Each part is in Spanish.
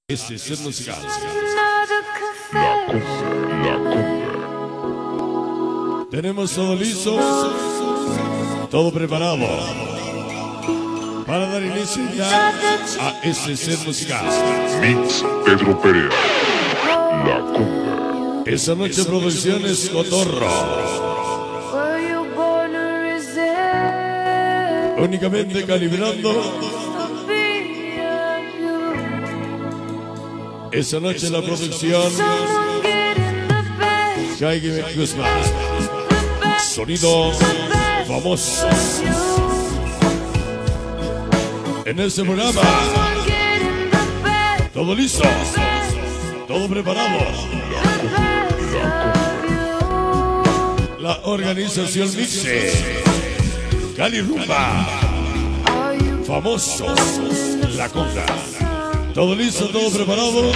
Este es el musical. Tenemos todo listo, todo preparado para dar inicio ya a este ser musical. Mix Pedro Perea, La Cumbia. Esta noche Producciones Cotorro. Únicamente calibrando. Esta noche la producción Jaime Guzmán. Sonido famoso. En este programa todo listo, todo preparado. La organización Mixe Cali Rumba. Famosos La Conga. Todo listo, todo preparado.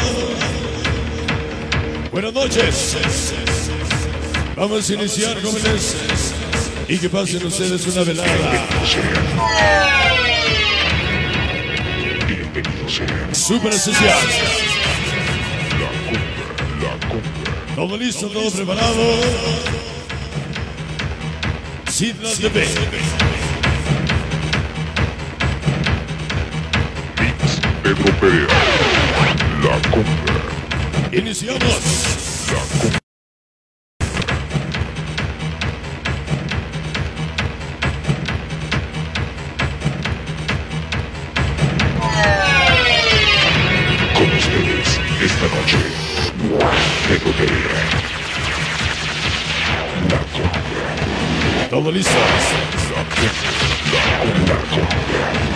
Buenas noches. Vamos a iniciar, jóvenes. Y que pasen ustedes una velada super especial. Todo listo, todo preparado. Sidna TV. Pedro Perea, La Cumbia. Iniciamos. La Cumbia. Con ustedes, esta noche, Pedro Perea, La Cumbia. Todo listo. La Cumbia, La Cumbia.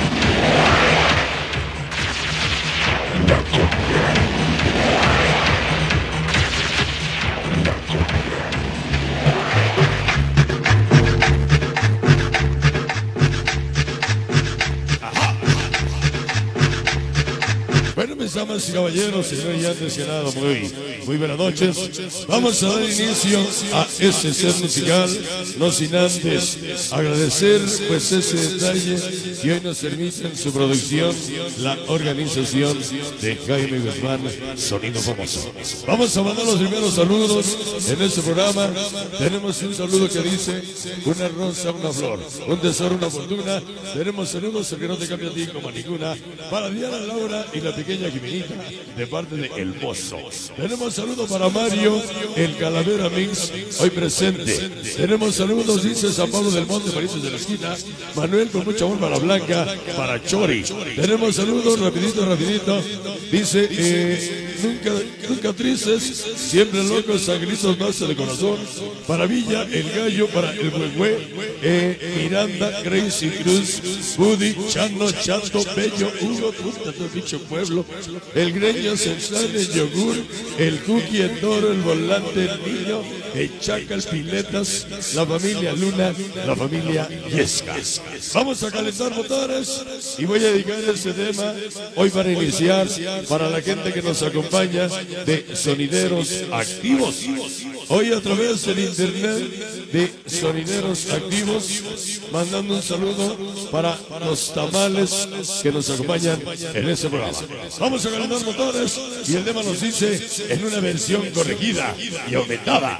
Bueno, mis damas y caballeros, señores, ya antes que nada, muy buenas noches. Vamos a dar inicio a este ser musical, no sin antes agradecer pues ese detalle que hoy nos permite en su producción la organización de Jaime Guzmán, Sonido Famoso. Vamos a mandar los primeros saludos en este programa. Tenemos un saludo que dice: una rosa, una flor, un tesoro, una fortuna. Tenemos saludos que no te cambia a ti como a ninguna, para Diana, Laura y la pequeña Jimenita, de parte de El Pozo. Tenemos saludos para Mario, el Calavera Mix, hoy presente. Tenemos saludos, dice San Pablo del Monte, Parientes de la Esquina. Manuel, con mucho amor para Blanca, para Chori. Tenemos saludos, rapidito. Dice, nunca tristes, siempre locos, sangritos, más de corazón. Para Villa, el Gallo, para el Huehue, Miranda, Crazy Cruz, Buddy, Chano, Chato, Bello, Hugo, puta, todo bicho pueblo. El Greño, Central, el Yogur, el Cookie, el Toro, el Volante, el Niño, el Chacal, Piletas, la familia Luna, la familia Yesca. Vamos a calentar motores y voy a dedicar este tema hoy para iniciar para la gente que nos acompaña de Sonideros Activos. Hoy a través del internet de Sonideros Activos, mandando un saludo para los tamales que nos acompañan en este programa. Vamos a calentar motores y el tema nos dice en una versión corregida y aumentada.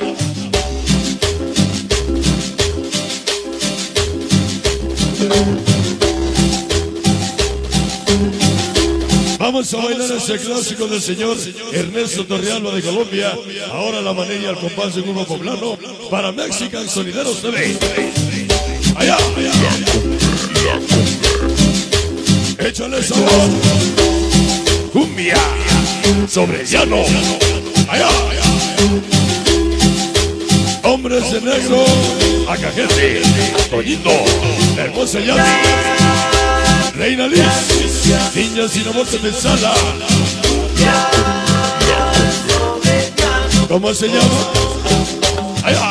Vamos a bailar ese clásico del señor Ernesto Torrealba de Colombia. Ahora la manilla al compás de un grupo poblano para Mexican Sonideros TV. Allá. Échale sabor. Cumbia sobre llano. Allá. Hombres de negro. Acajete. Toñito. Hermosa Yami. Reina Liz. Niñas sin amor se me sala. ¿Cómo se llama? Allá.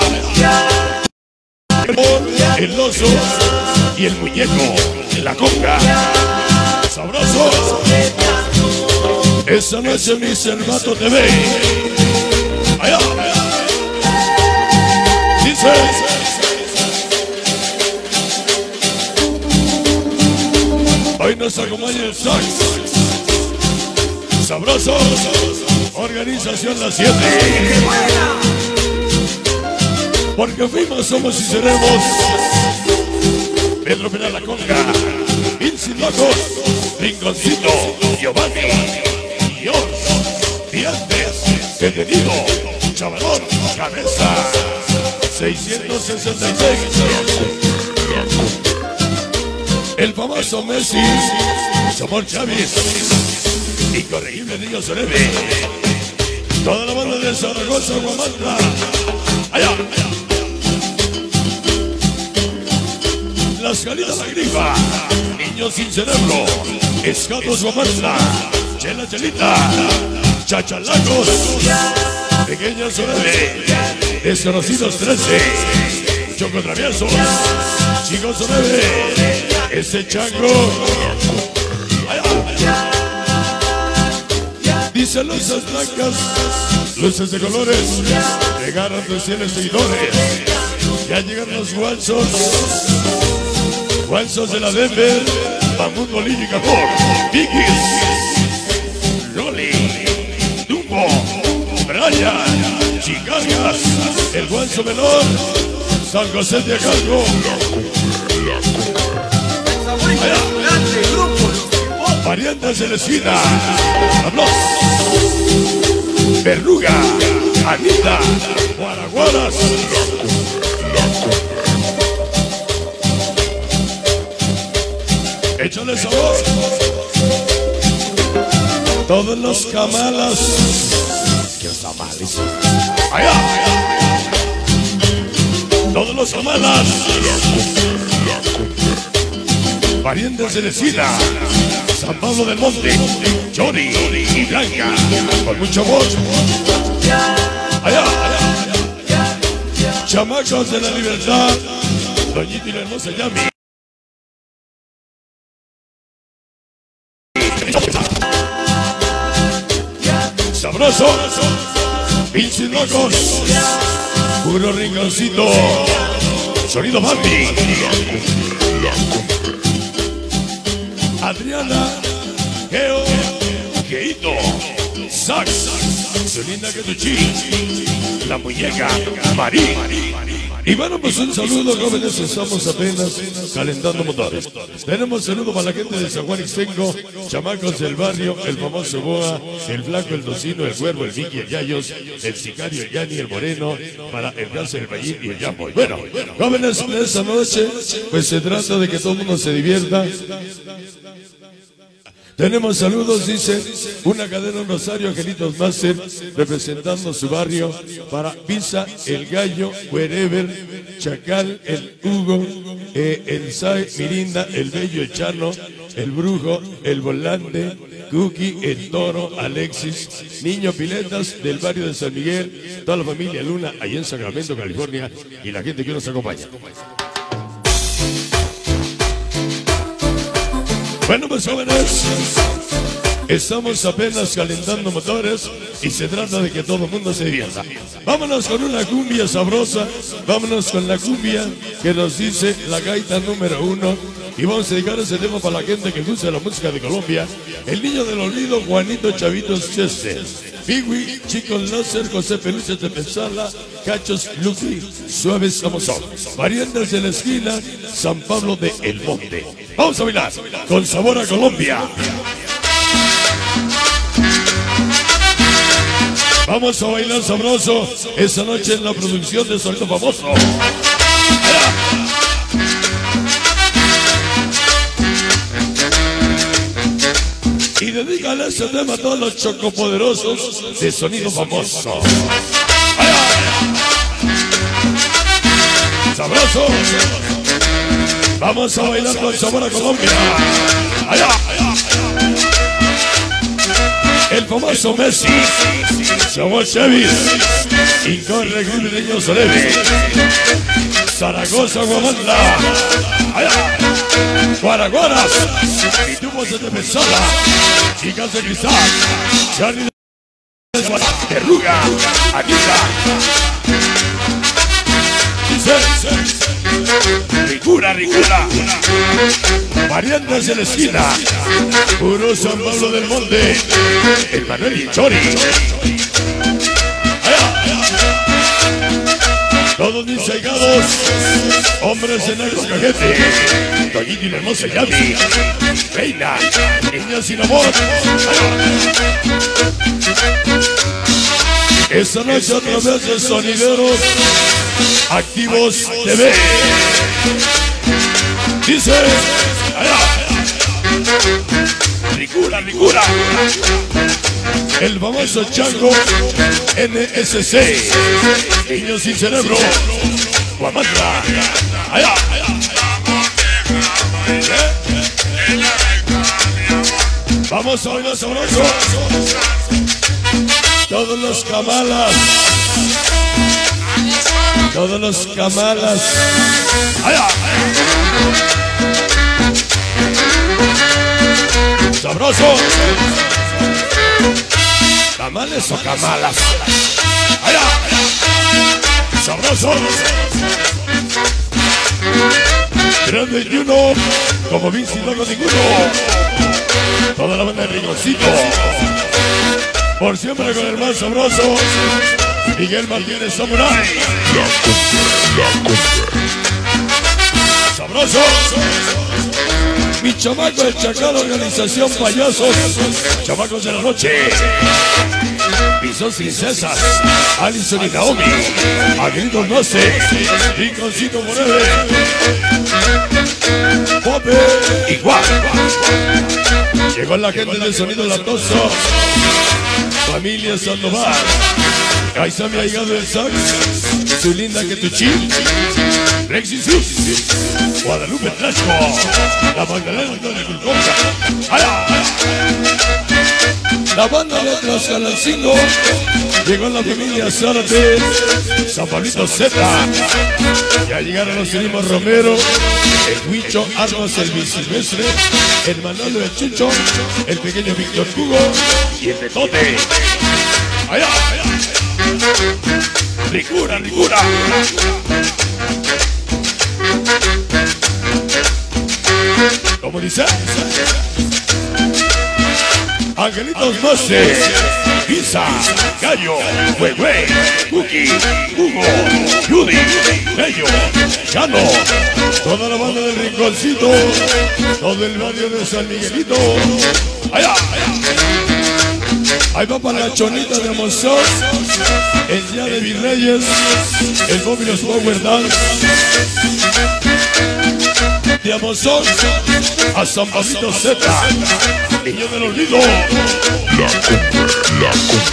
El oso y el muñeco. La conga. Sabroso. Esa noche mi Cervato TV. Allá. Dice: hoy nos acompaña el sax. Sabroso, organización Las 7. Porque fuimos, somos y seremos. Pedro Penal La Conga, Vinci Locos, Rinconcito, Giovanni, Dios, Diantes, Detenido, Chavalón, Cabeza, 666. El famoso Messi, Somos Chávez, Incorregible Niño Sorebe, toda la banda de Zaragoza, Guamantla, allá, Las Calidas La Grifa, Niños Sin Cerebro, Escatos Guamantla, Chela Chelita, Chachalacos, Pequeña Sorebe, Desconocidos 13, Choco Traviesos, Chicos Sorebe, ese chango. Dice luces blancas, luces de colores, llegaron 300 seguidores. Ya llegan los guanzos, guanzos de la Denver, Mamut Bolillo y Capor, Vikis, Loli, Dumbo, Brian, Chicargas, el guanzo menor, San José de Acalco. Variantes de la esquina, Hablos, Verruga, Anita, Guaraguaras, échale sabor. Todos los camalas, que los tamales, allá, todos los camalas. Parientes de la esquina, San Pablo del Monte, Johnny y Blanca, con mucho amor. Allá, chamacos de la libertad, Doñita y la hermosa Yami. Sabroso, Vinci Locos, puro rinconcito, sonido Bambi. Adriana, Geo, Geito, Sax, su linda Ketuchi, la muñeca, Marí. Y bueno, pues un saludo, jóvenes, estamos apenas calentando motores. Tenemos saludo para la gente de San Juan Ixtenco, chamacos del barrio, el famoso Boa, el Flaco, el Tocino, el Cuervo, el Vicky, el Yayos, el Sicario, el Yani, el Moreno, para el Garza, el Bayín y el Yamboy. Bueno, jóvenes, esta noche, pues se trata de que todo el mundo se divierta. Tenemos saludos, dice una cadena, un Rosario, Angelitos Master, representando su barrio para Pisa, el Gallo, Wherever, Chacal, el Hugo, el Sai, Mirinda, el Bello, el Chano, el Brujo, el Volante, Cookie, el Toro, Alexis, Niño Piletas del barrio de San Miguel, toda la familia Luna, allá en Sacramento, California, y la gente que nos acompaña. Bueno, pues jóvenes, estamos apenas calentando motores y se trata de que todo el mundo se divierta. Vámonos con una cumbia sabrosa, vámonos con la cumbia que nos dice la gaita número 1. Y vamos a dedicar ese tema para la gente que gusta la música de Colombia. El niño del olvido, Juanito Chavitos Chester, Piwi, Chicos Láser, José Peluche de Pensala, Cachos Lucky, Suaves como son. Variantes de la esquina, San Pablo de El Monte. Vamos a bailar con sabor a Colombia. Vamos a bailar sabroso esta noche en la producción de Sonido Famoso. Y dedícale este tema a todos los chocopoderosos de Sonido Famoso. Sabroso. Vamos a bailar con sabor a Colombia. Allá. El famoso Messi, somos Chevy, Incorregible Niño Sorebe, Zaragoza, Guamantla, allá, Guaraguaras, y tubos de Pensala, Chicas de Cristal, Charlie de Verruga, Anita. dice? Ricura. Variantes en la esquina. Puro San Pablo del Monte. El Manuel y Chori. Todos mis allegados, hombres en negro cajete, Toñito y la hermosa Yami, Reina, niña sin amor. Esta noche a través de Sonideros Activos TV. Dice, Ricura. El famoso Chango NSC, niños sin cerebro, Guamantla, allá. Vamos a bailar sabroso. Todos los camalas, allá. Sabroso. ¿Tamales o camalas? ¡Allá! ¡Sabroso! 321, como Vinci no con ninguno. Toda la banda de Rinconcito. Por siempre con el más sabroso, Miguel Martínez Samurai. ¡Sabroso! Mi chamaco, el Chacal, organización Payasos, chamacos de la noche. Pisos Princesas, Alison y Naomi, Agritos Noce, Rinconcito Forever, Pope y Guap. Llegó la gente del Sonido Latoso, familia Sandoval. Ahí está mi ahijado del sax, su linda Ketuchín, Rexy Sus, Guadalupe Trasco, la Magdalena de Culconca. La banda de Tlaxcalancingo, llegó la familia Zárate, San Pablito Z. Ya llegaron los primos Romero, el Huicho, Armas, el Silvestre, el Manolo, el Chucho, el pequeño Víctor Hugo y el Betote. Allá. Ricura. ¿Cómo dice? Angelitos Noce, Pizza, Gallo, Huehue, Cookie, Hugo, Judy, Bello, Chano, toda la banda del Rinconcito, todo el barrio de San Miguelito. Allá. Ahí va para la Chonita de Monzón, el Día de Virreyes, el Bobby los Power Dance. De Amazon a San Pablito Z, niño del olvido. La cumbre.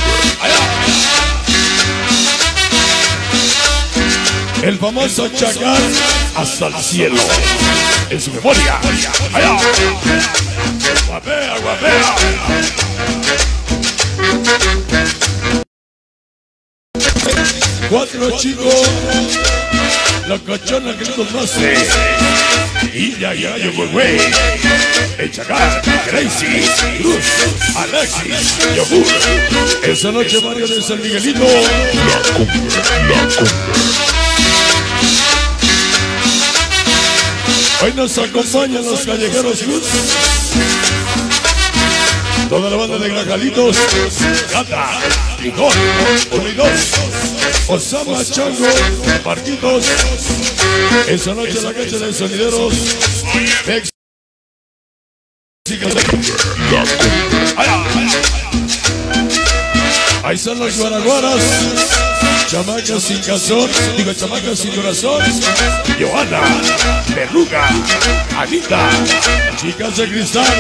El famoso Chacal hasta el cielo, en su memoria. Allá. Guapea. 4 chicos, la cachona que no conoce. Y ya, Huehue, el Chacal, Gracie, Cruz, Alexis, Yogur. Esa noche barrio de San Miguelito. La cumbre. Hoy nos acompañan los callejeros Cruz. Toda la banda de Grajalitos, Gata, Licón, 1 y 2, Osama, Chango, Marquitos. Esa noche en la cancha de Sonideros, ahí están los guaraguaras, chamacas sin calzón, chamacas sin corazón. Johanna, Perruga, Anita, chicas de cristal.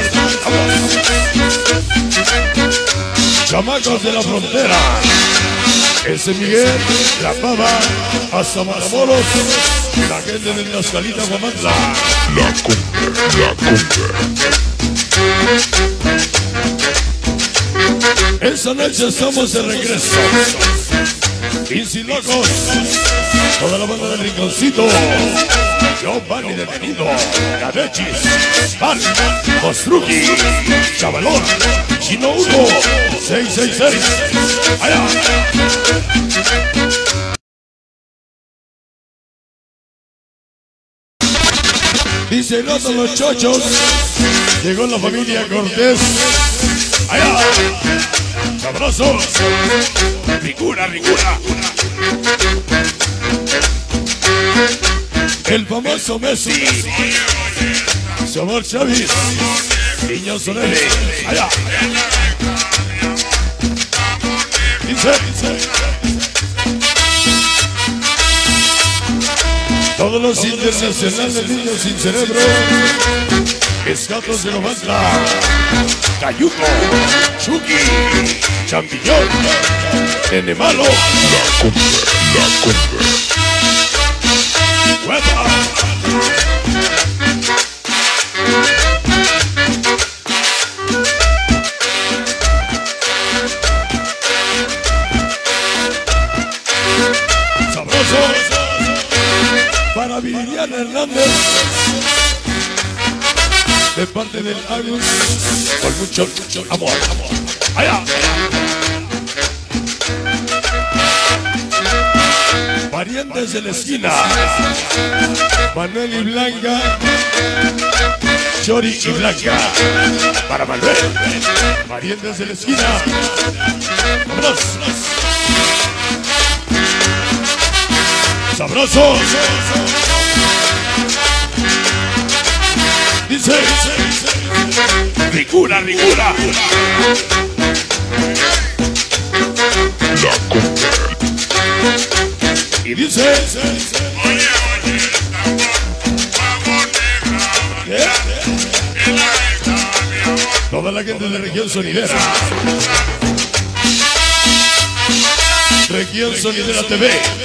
Chamacos de la frontera, ese Miguel, La Pava, hasta Matamoros, la gente de Tlaxcalita, Guamantla. La cumbre. Esa noche estamos de regreso. Vinci Locos, toda la banda del Rinconcito, Giovanni Detenido, Cadechis, Van, Mostruki, Chavalón, Chino 1, 666. Allá. Dice no todos los chochos. Llegó la familia Cortés. Allá. Sabroso. Ricura, ricura. El famoso Messi. Su amor Chávez. Niño Solele. Allá. Dice. Todos los internacionales niños sin cerebro. Pescados de Novanta. Cayuco. Chucky. Champiñón. Nene malo. La cumbre. ¡Hueva! ¡Sabroso! Para Viviana Hernández, de parte del Agus, con mucho amor. ¡Allá! Parientes de la esquina, Manuel y Blanca, Chori y Blanca. Para Manuel, parientes de la esquina. ¡Vámonos! ¡Sabroso! Dice, ricura, ricura. La cumbre. Y dice, ¿qué? Toda la gente de Región Sonidera. Región Sonidera TV.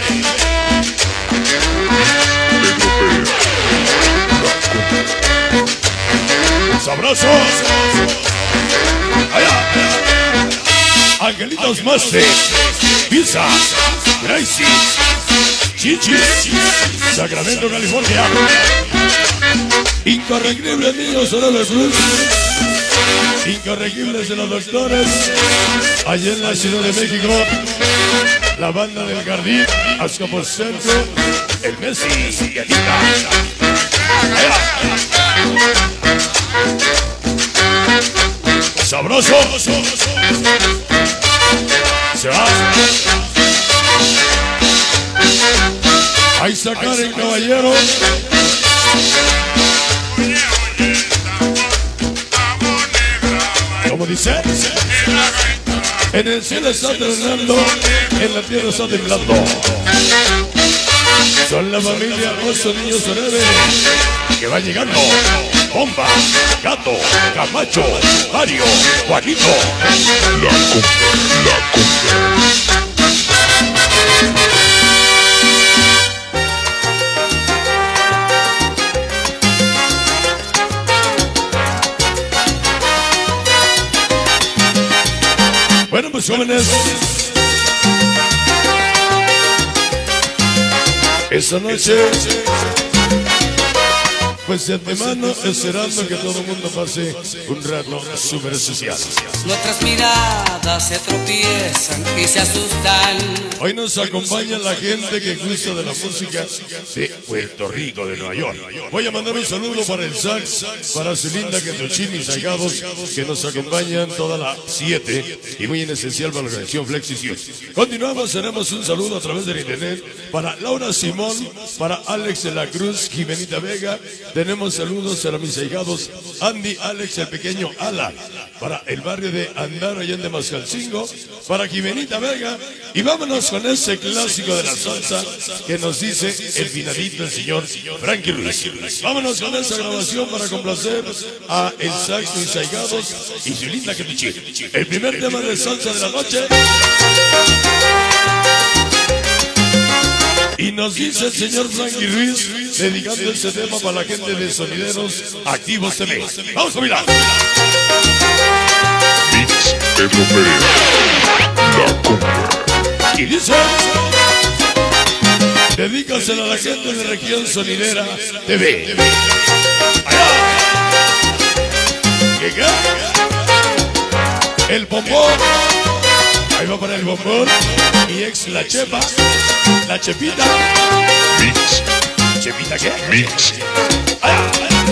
Sabroso. Allá. Angelitos Master. Pizza. Gracie. Chichis. Sacramento, California. Incorregibles niños Solele Cruz. Incorregibles de los doctores. Allá en la Ciudad de México. La banda del Jardín. Azcapotzalco. El Messi. Yanita. Sabroso. Se va. Ahí sacar el caballero. Como dice, en el cielo está tronando, en la tierra está temblando. Son la familia Oso Niño Solele que va llegando. Bomba, Gato, Camacho, Mario, Juanito. La cumbre. La cumbre. Bueno, pues jóvenes, esta noche, pues de antemano esperando que todo el mundo pase un rato súper especial. Nuestras miradas se tropiezan y se asustan. Hoy nos acompaña la gente que gusta de la música de Puerto Rico, de Nueva York. Voy a mandar un saludo para el sax, para su linda Kentochini y Salgados, que nos acompañan toda la 7 y muy en especial para la organización Flexición. Continuamos, tenemos un saludo a través del internet para Laura Simón, para Alex de la Cruz, Jimenita Vega. Tenemos saludos a mis ahijados Andy, Alex, el pequeño Ala, para el barrio de Andaro allá de Mascalcingo, para Jimenita Vega. Y vámonos con ese clásico de la salsa que nos dice el finadito, el señor Frankie Ruiz. Vámonos con esa grabación para complacer a el sax de mis ahijados y su linda Kentochini. El primer tema de salsa de la noche. Y nos dice el señor Frankie Ruiz, dedicando este tema para la gente de Sonideros Activos TV. Vamos a mirar. Mix Pedro Pérez. La cumbre. Y dice, dedícasela a la gente de Región Sonidera TV. Allá. Llega el bombón. Ahí va para el bombón. Mi ex la chepa. La chepita. Mix. ¿Chepita qué? Mix. Allá.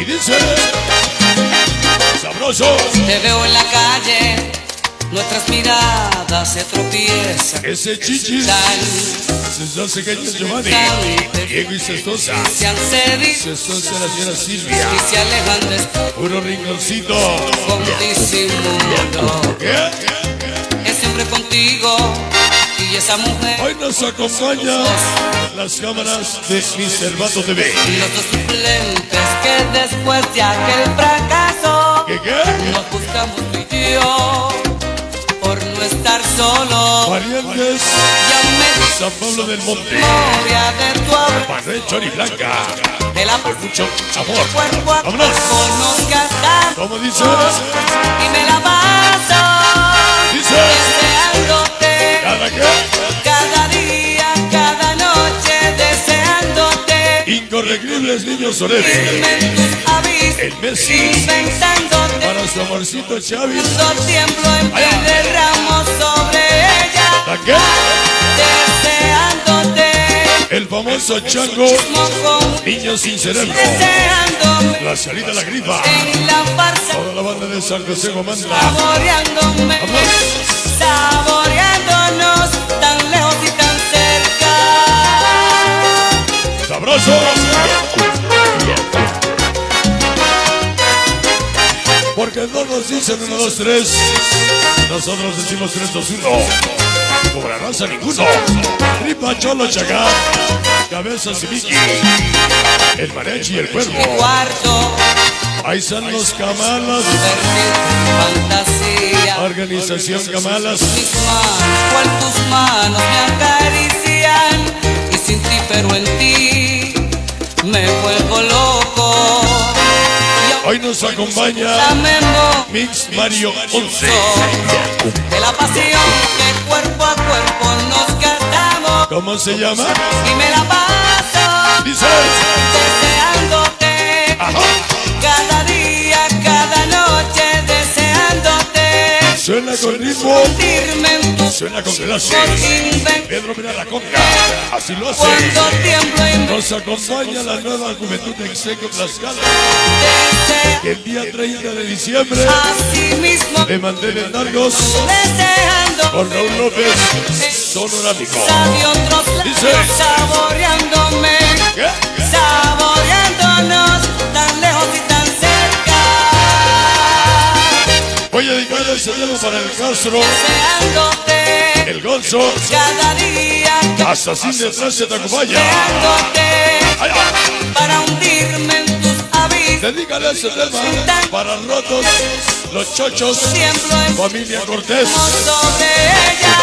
Y dice, sabroso. Te veo en la calle, nuestras miradas se tropiezan. Ese chichis, César Cegueño Giovanni, Diego y Cestosa. Se han cedido Cestosa la señora Silvia. y se alejan después Puro rinconcito. con disimulo. ¿Qué? Es siempre contigo y esa mujer. Hoy nos acompaña las cámaras de Mi Cervato TV. Los dos suplentes que después de aquel fracaso ¿Qué? nos buscamos tú y yo por no estar solos. Parientes, Ya me San Pablo del Monte, memoria de tu amor, Manuel Choriblanca, de la con mucho amor. cuerpo a ¡Vámonos! cuerpo nos gastamos ¿Cómo dice? y me la paso Dice, deseándote ¿cada qué? cada día, cada noche deseándote. Incorregibles niños solenes. Firme en tus avisos, El Messi, inventándote. para su amorcito Chavis. Cuando tiemblo en vez de ramos sobre ella, ¿La qué? deseándote. El famoso chango, Con niño sin cerebro. deseándome La salida a la grifa. en la farsa, Toda la banda de San José Gomanda. saboreándome, saboreándonos tan lejos y tan cerca. ¡Sabroso! Porque no nos dicen 1, 2, 3. Nosotros decimos 3, 2, 1. Cobra raza ninguno. Tripa, Cholo, Chagá, Cabezas y Vicky. El mariachi y el cuervo. Mi cuarto, Ahí están los Camalas. perder fantasía. Organización Camalas. Mis manos, cual tus manos me acarician. Y sin ti, pero en ti, me vuelvo loco. Hoy nos acompaña La memoria Mix Mario 11. de la pasión que cuerpo a cuerpo nos gastamos. ¿Cómo se llama? Y me la paso Dice. deseándote. Ajá. Cada día, cada noche deseándote. Suena con ritmo. Hundirme en tus Suena con clase. invent. Pedro Mira la Conga. Así lo hace. Cuando tiemblo y me Nos acompaña la nueva juventud de Execo Tlaxcala. deseo. Que el día 30 de diciembre Así mismo de manteles largos deseando. con Raúl López, sonorámico. Y otros Dice. labios saboreándome. ¿Qué? Saboreándonos tan lejos y tan cerca. Voy a dedicar ese tema para el Castro, Deseándote el Gonzo, cada día. hasta sin detrás de Tacubaya. Deseándote Allá. para hundirme en tus abismos. Dedícale ese tema para rotos, los chochos, Tiemblo en familia Cortés. sobre ella.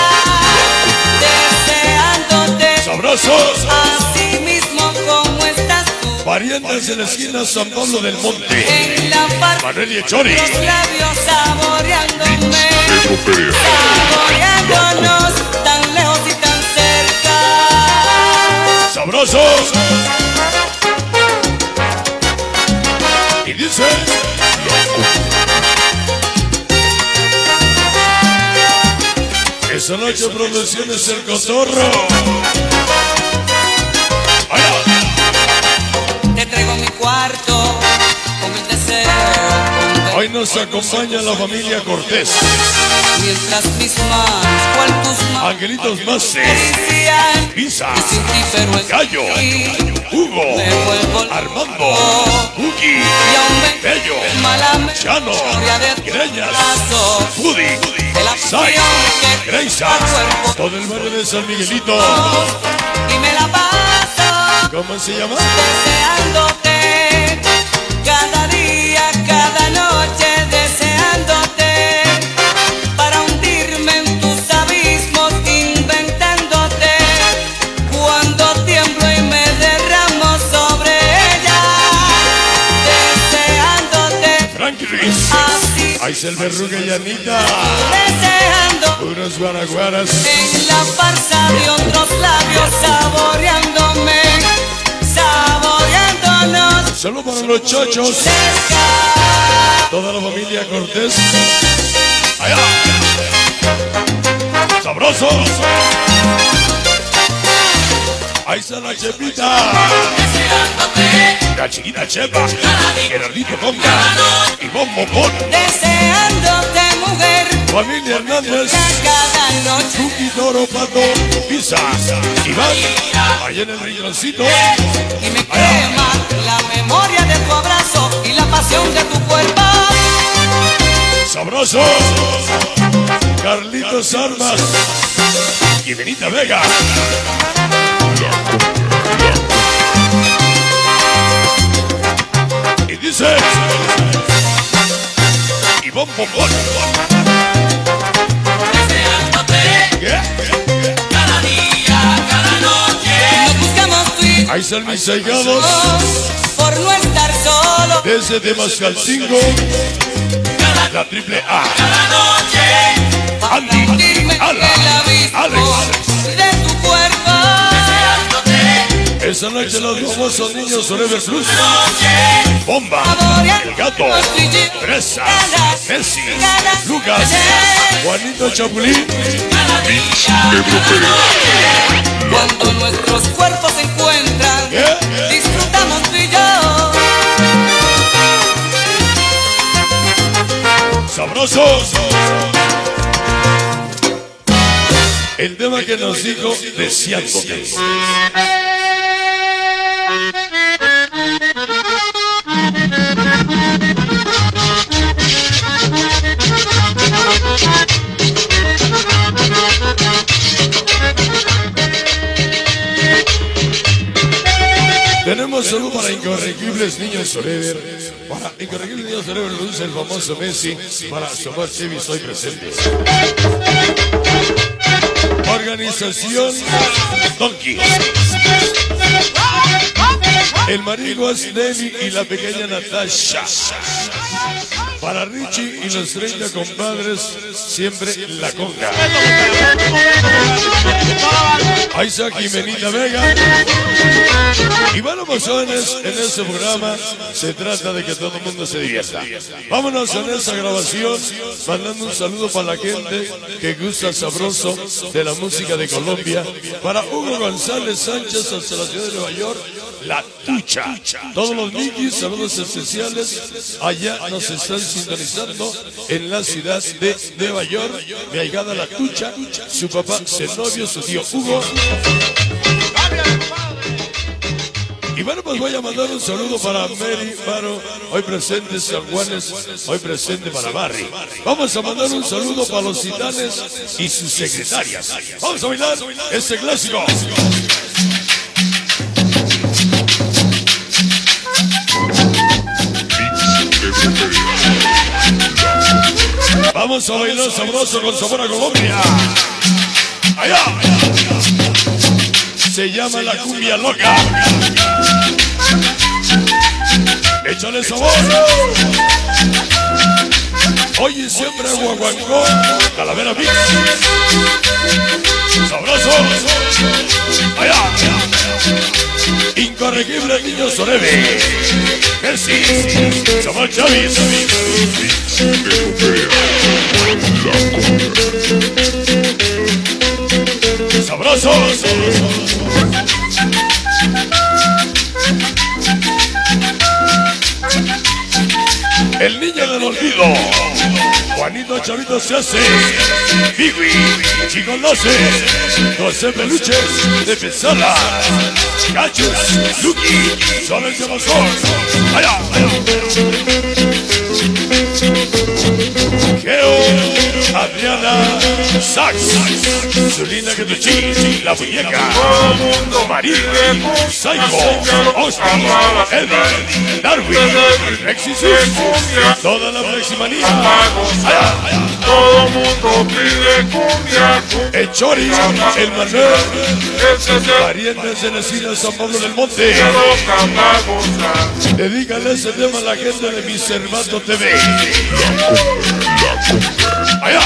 Deseándote Sabrosos, así mismo como estás tú. parientes en la esquina San Pablo del Monte. En la parte Manuel y Echori. los labios saboreándome. Pedro Perea. Saboreándonos tan lejos y tan cerca. Sabrosos. Y dice. Esa noche Producciones El Cotorro. Allá. Te traigo mi cuarto con el deseo. Hoy nos acompaña la familia Cortés. Mientras mis manos, cual tus manos Angelitos Mase, acarician. Pisa, Y sin ti, pero en Gallo, ti, Hugo, me vuelvo Armando, loco. Cookie, Y aún me Bello, mala Chano, memoria de Greñas, brazos. Woody, De la Sai, pasión que Greisa, a cuerpo todo el barrio de San Miguelito. y me la paso ¿Cómo se llama? deseándote. Cada día, cada noche deseándote. Para hundirme en tus abismos inventándote. Cuando tiemblo y me derramo sobre ella. Deseándote. Frankie Ruiz, Así Aisel Berruga y Anita, deseando. unos guaraguaras. En la farsa de otros labios saboreándome, saboreándonos Solo para los chochos, cerca. toda la familia Cortés. Allá. Sabrosos. Ahí está la Chepita. La chiquita Chepa, Gerardito Conga y Bombo Bon. Deseándote, mujer, Familia Hernández, cada noche. Cookie, Toro, Pato, Pizza, Iván, allá en el rinconcito. Y me quema la memoria de tu abrazo y la pasión de tu cuerpo. Sabroso, Carlitos Armas y Benita Vega. Y dice, y Bombo Bon. Cada día, cada noche. Nos buscamos tú y Ahí están mis allegados por no estar solos. desde Temascalcingo, la triple A. Cada noche. Andy, Ala, Alex. De tu cuerpo. Esta noche los famosos niños Forever Plus, Bomba, El Gato, Teresa, Messi, Lucas, Juanito Chapulín. Cuando nuestros cuerpos se encuentran, disfrutamos tú y yo. Sabrosos. El tema que nos dijo Deseándote. Tenemos saludo para Incorregibles Niños Forever. Para Incorregibles Niños Forever lo dice el famoso Messi. Para Somar Chevy estoy presente. Organización Donkey. El Mariguas Nelly y la pequeña Natasha. Para Richie y los 30 compadres, siempre la conga. Isaac y Benita Vega. Y bueno, mozones, en este programa se trata de que todo el mundo se divierta. Vámonos en esta grabación, mandando un saludo para la gente que gusta sabroso de la música de Colombia. Para Hugo González Sánchez hasta la ciudad de Nueva York, La Tucha. Todos los Nikis, saludos especiales. Allá nos están sintonizando en la ciudad de Nueva York. Mi ahijada La Tucha, su papá Zenobio, su tío Hugo. Y bueno, pues voy a mandar un saludo para Mary Baro, hoy presente San Juanes, hoy presente para Barry. Vamos a mandar un saludo para los Titanes y sus secretarias. Vamos a bailar este clásico. Vamos a bailar sabroso con sabor a Colombia. Allá. Se llama la cumbia loca. Échale sabor. Hoy y siempre Guaguancó, Calavera Mix. Sabroso. Allá. Incorregible Niños Oreve. Messi. Somos Chavis. Sabrosos. El niño del olvido. Juanito Chavito se hace. Biwi, Chico Loce, José Peluches de Pesala, Cachos, Lucky, Soles de Mazón. Allá, allá. Geo, Adriana, Sax, Zulina Ketuchi, La Muñeca, María, Saigo, Austin, Eddie, Darwin, Rexisus, toda la Fleximanía. Todo mundo pide cumbia, El Chori, el Manuel, parientes de la Cina San Pablo del Monte. Dedícale ese tema a la gente de mi Cervato TV. Allá.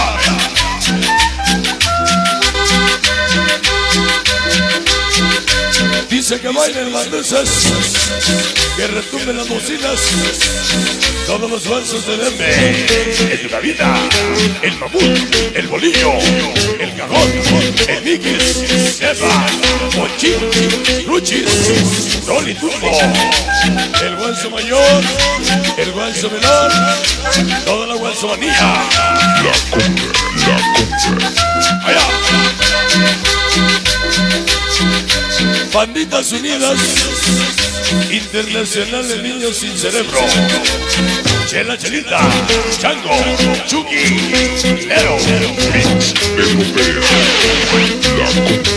Dice que bailen las luces, que retumben las bocinas, todos los balsos de Deme, el Yunavita, el Mamut, el Bolillo, el Cajón, el Miquis, Eva, Monchín, Luchis, Rolly Turbo, el Guanzo Mayor, el Guanzo Menor, toda la guanzomanía. La cumbre, la cumbre. Allá. Banditas Unidas, Internacional de Niños Sin Cerebro, Chela Chelita, Chango, Chucky, Lero, Mix Europea. La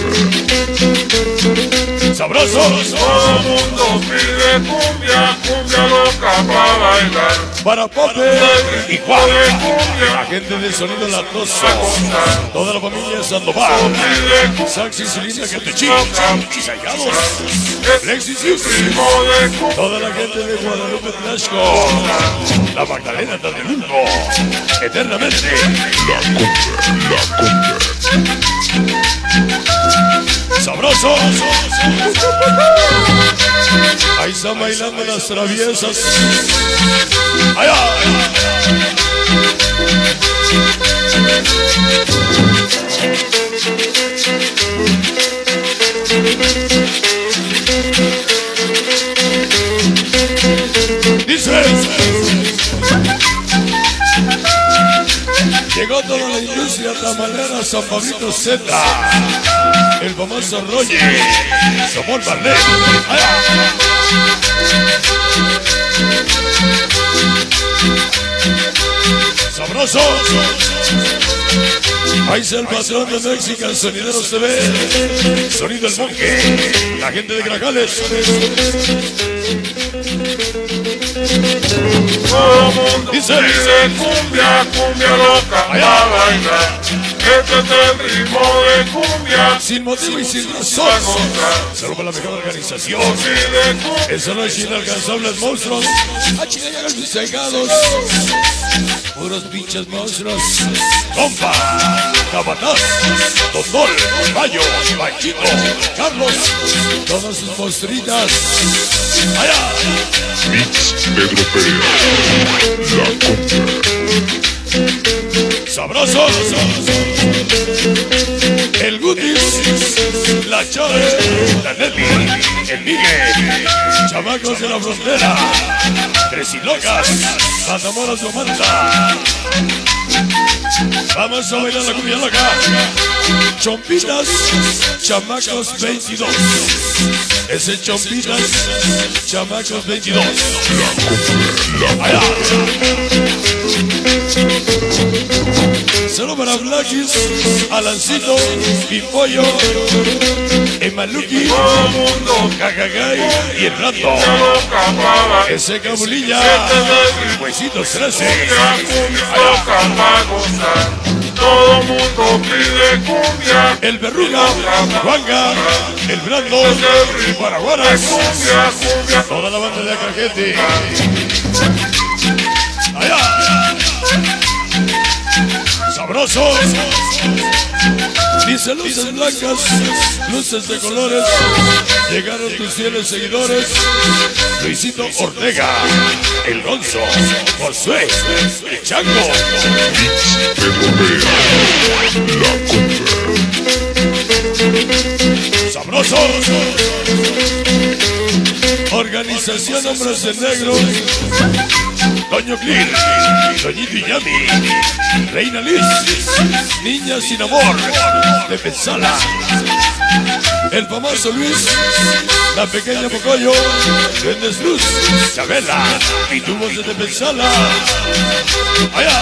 cumbre. Sabroso. Todo mundo pide cumbia, cumbia loca para bailar. Para Pope y Juan, la Cumbia, gente de Sonido Latoso, toda la familia Sandoval, Saxi Silina Catechín, Chisayados, Lexis Houston, toda la gente de Guadalupe Tlaxco, la Magdalena Tadelungo, eternamente. La cumbre, la cumbre. Sabroso. Ahí están bailando las traviesas. Allá. Dice. Llegó toda la industria tamalera San Pablito Z, el famoso Roger, Somol Barlet. Sabroso. Ahí está el patrón de Mexican Sonideros TV, Sonido El Monje, la gente de Grajales. todo mundo Dice. pide cumbia, cumbia loca para bailar. Este es el ritmo de cumbia. Sin motivo y sin razón. Solo para la mejor organización. Pide cumbia, Esa noche inalcanzables monstruos. A chingados mis cegados. Puros pinches monstruos. Compa, Capataz, Doctor, Mayo, Machito, Carlos. Todas sus monstritas. Allá. Mix Europea. La cumbre. Sabroso. El Gutis, la Chore, la Nelly, el Miguel, chamacos de la frontera, Tres y Locas, Matamoros de Manta. Vamos a bailar la cumbia loca. Chompitas, chamacos 22. Ese Chompitas, chamacos 22. Allá. Solo para Blackis, Alancito, Pimpollo, Emaluki, todo mundo Cacagay y el Rato. loca para bailar. Ese Cabulilla, Huesitos 13. Cumbia loca para gozar. Todo mundo pide cumbia. El Verruga, Juanga, el Brando, Paraguaras, Cumbia, cumbia. toda la banda de Acajete. Allá. Sabrosos. Dice luces blancas, luces de colores. Llegaron tus fieles seguidores. Luisito Ortega, el Gonzo, Josué, el Chango. Mix Europea. La cumbre. Sabrosos. Organización Hombres de Negro. Toño Clean, Toñito Yami, Reina Liz, Niña Sin Amor, de Pensala, el famoso Luis, la pequeña Pocoyo, Duendes Luz, Chabela, y tubos de Pensala. Allá.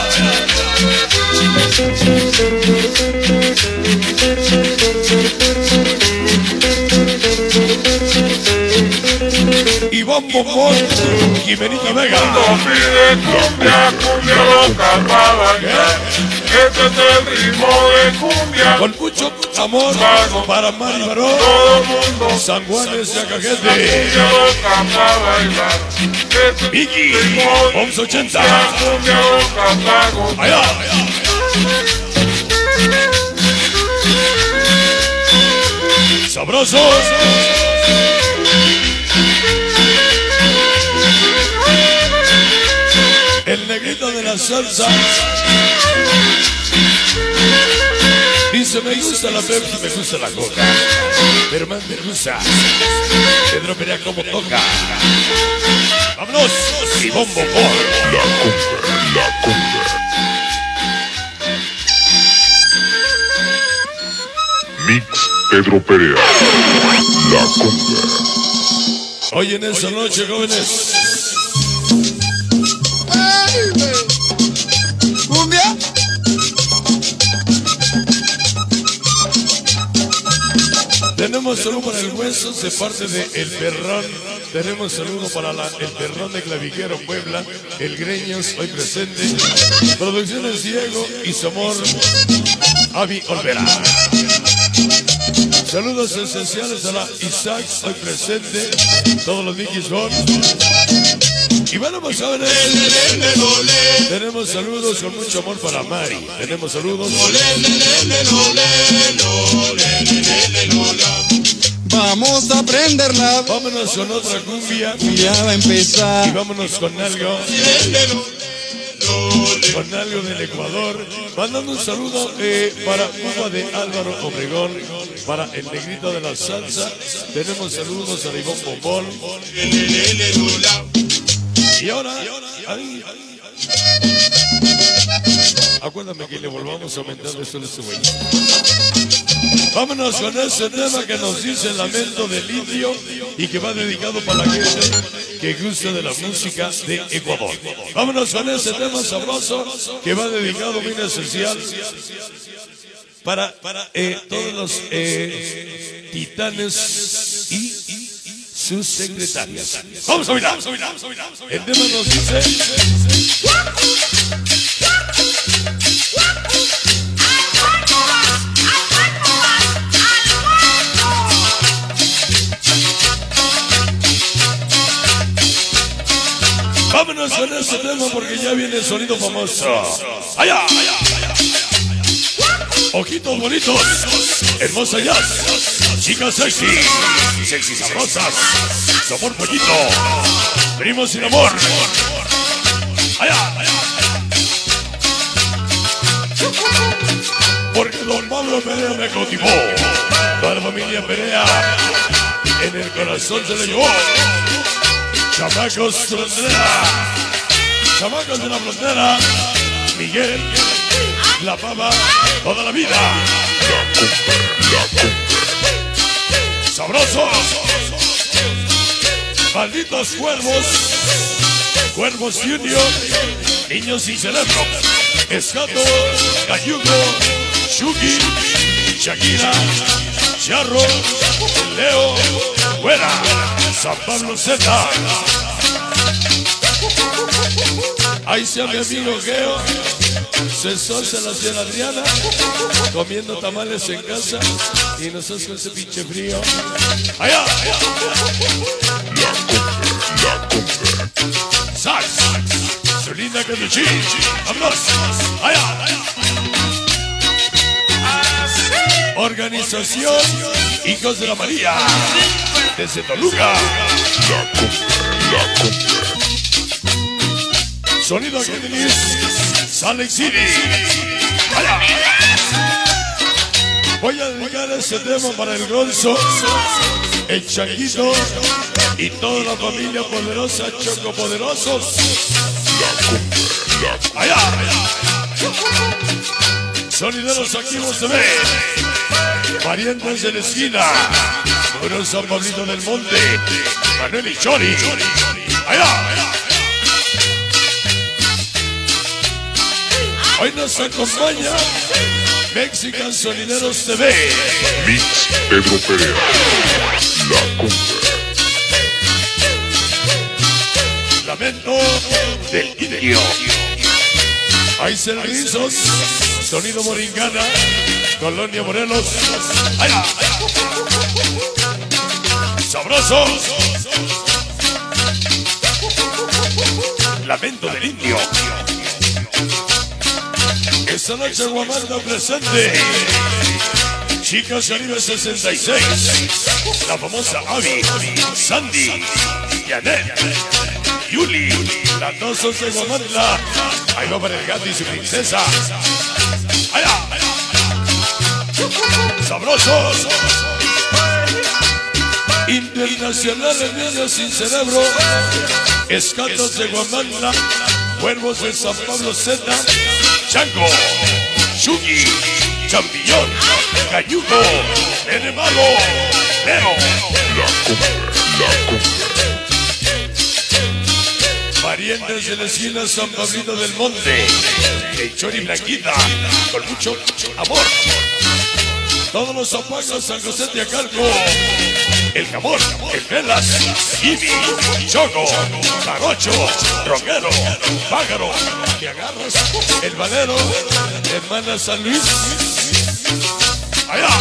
Iván Bombón, Jimenita Vega. Pide cumbia, cumbia loca para bailar. Este es el ritmo de cumbia. Con mucho amor para Mari Barón, Todo mundo San Juanes de Acajete, cumbia loca para bailar. Este es Vicky, el ritmo de 1180. cumbia loca para gozar. Allá. Sabrosos. El negrito de la salsa. Dice Dice, me gusta la Pepsi, me gusta la Coca, pero más me gusta Pedro Perea como toca. ¡Vámonos! Y bombo por La Conga, la Conga. Mix Pedro Perea, La Conga. Hoy en esta noche, jóvenes, ¿Cumbia? tenemos saludo para el Hueso de parte de El Perrón. Tenemos saludo para El Perrón de Claviquero, Puebla. El Greños, hoy presente. Producciones Diego y Somor, Avi Olvera. Saludos esenciales a la Isaac, hoy presente. Todos los Nikis son. Y bueno, pues jóvenes, tenemos saludos con mucho amor para Mari. Tenemos saludos. Vamos a aprenderla. Vámonos con otra cumbia. Ya va a empezar. Y vámonos con algo. Con algo del Ecuador. Mandando un saludo para Cuba de Álvaro Obregón. Para el negrito de la salsa. Tenemos saludos a Ivón Bombón. Y ahora, acuérdame que le volvamos a aumentar esto de su güey. Vámonos con ese tema que nos dice Lamento del Indio y que va dedicado para la gente que gusta de la música de Ecuador. Vámonos con ese tema sabroso que va dedicado muy especial para todos los titanes y sus secretarias. Vamos a mirar. El tema nos dice. Vámonos con ese tema porque ya viene el sonido famoso. Allá. Ojitos bonitos, hermosa jazz, chicas sexy sabrosas, sabor pollito, primos sin amor. Allá. Porque don Pablo Perea me cautivó, toda la familia Perea en el corazón se le llevó. Chamacos frontera, chamacos de la frontera, Miguel, La Pava, toda la vida. Sabrosos, malditos cuervos, cuervos junior, niños sin cerebro, Escato, Cayugo, Shuki, Shakira, Charro, Leo, Güera, San Pablo Z. Ahí sea mi amigo Geo, se socia la señora Adriana, comiendo tamales en casa y nosotros con ese pinche frío. Allá. La Conga. Sax, su linda caduchín. Vámonos. Allá. Organización Hijos de la María, desde Toluca. La Conga. Sonido que tenéis, Salt Lake City. Allá. Voy a dedicar este tema para el Gonzo, el Changuito y toda la familia poderosa, chocopoderosos. Allá. Sonideros activos se ve. Parientes de la esquina. Puro San Pablito del Monte. Manuel y Chori. Allá. Hoy nos acompaña Mexican Sonideros TV. Mix Pedro Perea, La Conga. Lamento del Indio. Hay Rizos, Sonido Moringana, Colonia Morelos. Allá. Sabrosos. Lamento del Indio. Esta noche Guamanda presente. Chicas Caribe 66. La famosa Abby, Sandy, Janet, Yuli, las dos son de Guamanda. Ahí va para el gato y su princesa. Allá. sabrosos. Internacionales, niños sin cerebro, escatos de Guamantla, cuervos de San Pablo Z, chango, chugi, champiñón, galludo, nene malo, pero La cumbre. parientes de la esquina San Pablito del Monte, el Chori Blanquita, con mucho amor. Todos los zapacos San José de Acalco, el Jamón, el Velas, Ibi, Choco, Jarocho, Roquero, Pájaro, que agarras, el Valero, hermana San Luis. Allá,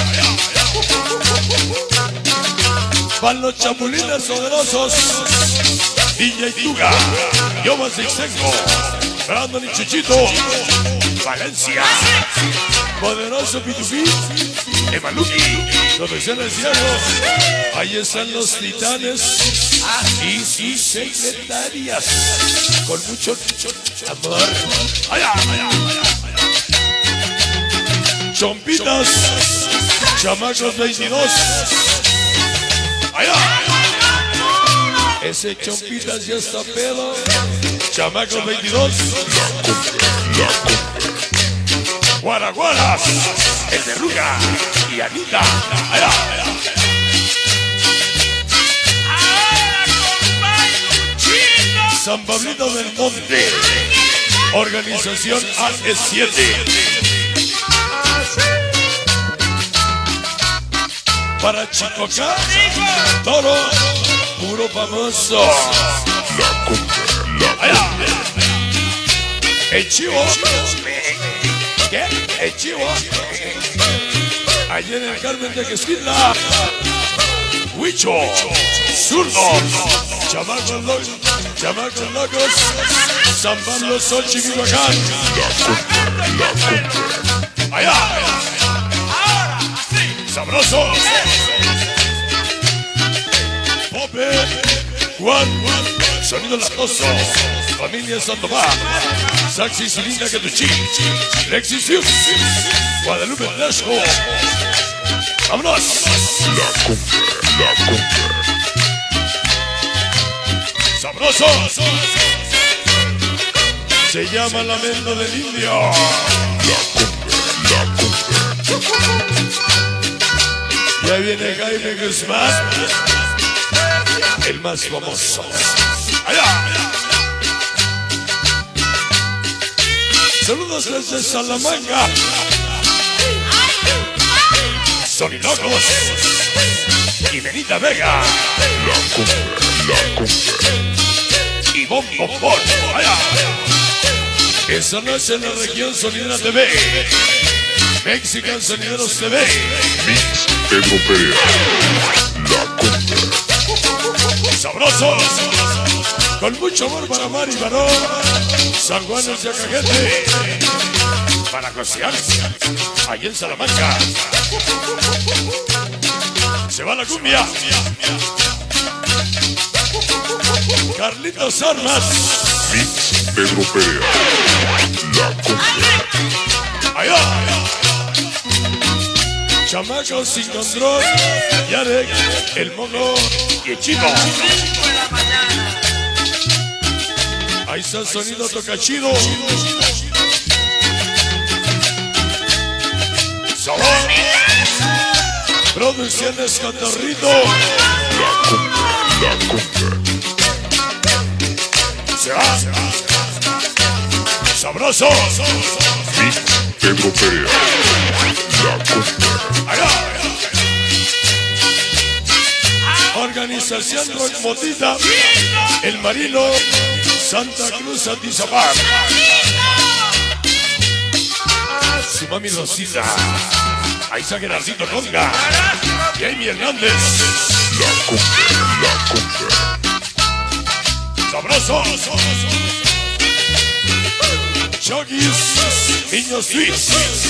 van los chapulines poderosos, Villa y Tuga, Yomas Ixenco, Brandon y Chuchito, Valencia, poderoso Pitufí, Emanuki, Profesiones Diablo, ahí están los titanes y sus secretarias, con mucho amor. Allá. Chompitas, chamacos 22. Allá. Ese Chompitas ya está pedo. Chamacos 22. La cumbre. Guaraguaras, el de Ruga y Anita. Allá. San Pablito del Monte, organización AE7. Para Chicocá, Toro, puro famoso. La cumbre. Allá. El chivo. ¿Qué? El chivo. Allí en el Carmen de Quesquitla. Huicho. Zurdo. Chamacos locos. San Pablo, Xochi, Michoacán. La cumbre. Allá. Sabroso. Pope. Juan. Sonido latoso. Familia Sandoval. Saxi Cilinda Catuchín. Lexis Hughes. Guadalupe Blasco. ¡Vámonos! La cumbre. ¡Sabroso! Se llama Lamento del Indio. La cumbre. Y ahí viene Jaime Guzmán, el más famoso. ¡Allá! Saludos desde Salamanca. Soninocos y Benita Vega. La cumbre. Y Bombón. Allá. Esta noche en la región Sonidera TV. Mexican Sonideros TV. Mix Pedro Perea. La cumbre. Sabrosos. Con mucho amor para Mari Barón. San Juan de Acajete. Para Cociar. Allí en Salamanca. Se va la cumbia. Carlitos Armas. Mix Pedro Perea. La cumbre. Allá. Chamacos sin control. Yarek, el mono y el chino. Ahí está el sonido tocachido. Sabor. Producciones Cotorrito. La cumbre. Se va. Sabroso. Mix Pedro Perea. La cumbre. Allá. Organización Rock Motita. El Marino. Santa Cruz Atizapán. Su mami Rosita. Ahí está Gerardito Conga. Y Amy Hernández. La cumbre. Sabroso. Chogis. Niños Swiss.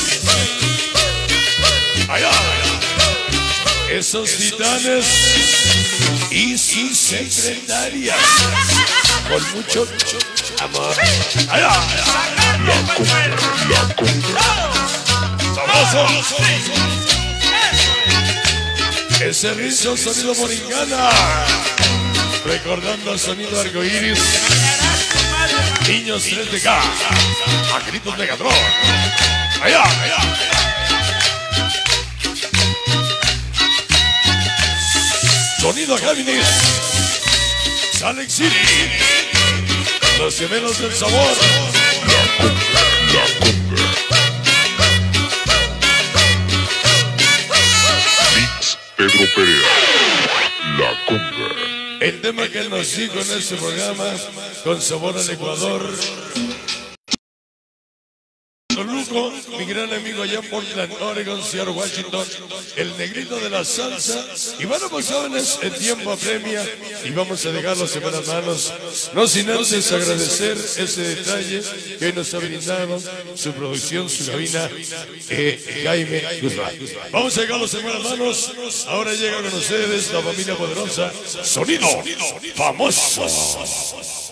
Allá. Esos titanes y sus secretarias. Con mucho amor. Allá. La cumbre. Sabroso. Ese rizo sonido moringana. Recordando el sonido arcoíris. Niños 3DK. A gritos Megatron. Allá, allá. Sonido Géminis. Salt City. Los gemelos del sabor. Mix Pedro Perea. La Conga. El tema que él nos dijo en este programa, con sabor al Ecuador. Don Luco, mi gran amigo allá en Portland, Oregon, Seattle, Washington, el negrito de la salsa. Y bueno, pues jóvenes, el tiempo apremia y vamos a dejarlos en buenas manos. No sin antes agradecer ese detalle que hoy nos ha brindado su producción, su cabina, Jaime Guzmán. Vamos a dejarlos en buenas manos. Ahora llega con ustedes la familia poderosa, Sonido Famoso.